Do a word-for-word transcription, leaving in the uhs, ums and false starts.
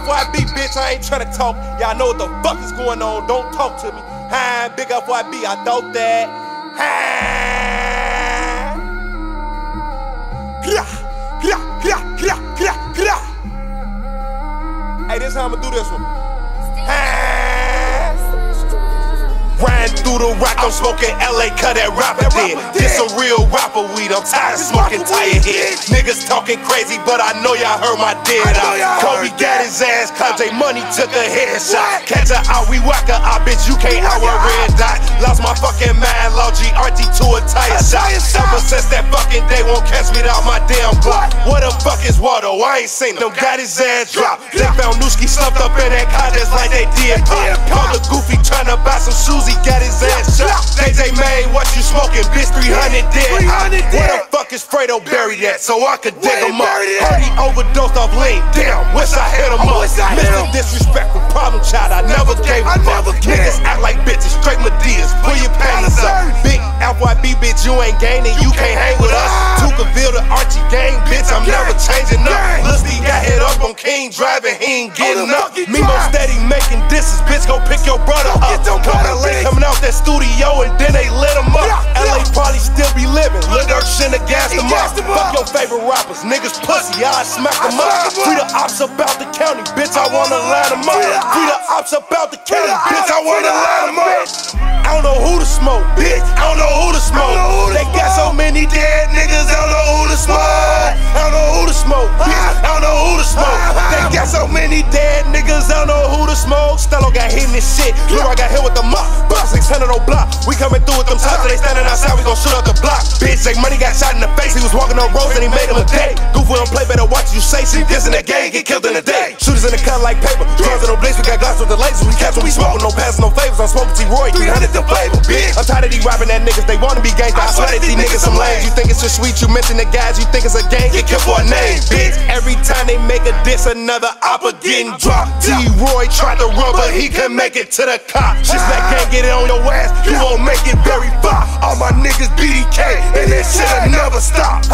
F Y B, bitch, I ain't tryna talk. Y'all know what the fuck is going on, don't talk to me. Hi, big F Y B, I thought that. Hi. Hey, this is how I'ma do this one. Riding through the rock, I'm smoking L A, cut that rapper dead. This a real rapper weed, I'm tired of smoking tire head. Niggas talking crazy, but I know y'all heard my dead out. Kobe got his ass clapped, J Money took a headshot. Catch her out, we whack her out, bitch, you can't out a red dot. Lost my fucking mind, lost G R T to a tire shot. Ever since that fucking day, won't catch me out my damn block. What the fuck is Waldo? I ain't seen them, got his ass dropped. They found Nooski stuffed up in that car just like they did pop. Called the goofy tryna buy some shoes, he got his ass shot. J J made what you smoking, bitch, three hundred dead. Where the fuck is Fredo buried at so I could dig him up? Heard he overdosed off lean, damn, wish I hit him up. Mister Disrespectful problem child, I never gave a fuck. Niggas act like bitches, straight Medias, pull your panties up. Big F Y B, bitch, you ain't gaining, you can't hang with us. Tukaville the Archie gang, bitch, I'm never changing up. Lil Steve got hit up on King driving, he ain't getting up. Mimo steady making disses, bitch, go pick your brother up. Come L A coming out that studio and then they lit him up. L A probably still be living, Lil Durk shouldn't have gassed him up. Fuck your favorite rappers, niggas pussy, I smack them up. Free the ops about the county, bitch, I wanna line them up. Free the ops about the county, bitch, I wanna line them up. I don't know who to smoke, bitch, I don't know who to smoke. They got so many dead niggas, I don't know who to smoke. I don't know who to smoke, bitch, I don't know who to smoke. They got so many dead niggas, I don't know who to smoke. Stello got hit in this shit, Leroy got hit with the mop. Bust six hundred on block, we coming through with them shots, so they standing outside, we gon' shoot up the block. Bitch, J Money got shot in the face, he was walking on roads and he made him a day. Goofy don't play, better watch you say, see this in the game, get killed in a day. Shooters in the cut like paper, drums in no blitz, we got glass with the lasers, we catch when we smoking, no passes, no favors. I'm smoking T-Roy, three hundred the flavor, bitch. I'm tired of these rapping that niggas, they wanna be gangsta. I swear that these niggas some lames. You think it's just sweet, you mention the guys, you think it's a gang, get killed for a name, bitch. Every time they make a diss, another oppa getting dropped. T-Roy tried to run, but he couldn't make it to the cop. Shit that can't get it on your ass, you won't make it very far. All my niggas B D K, and that shit'll never stop.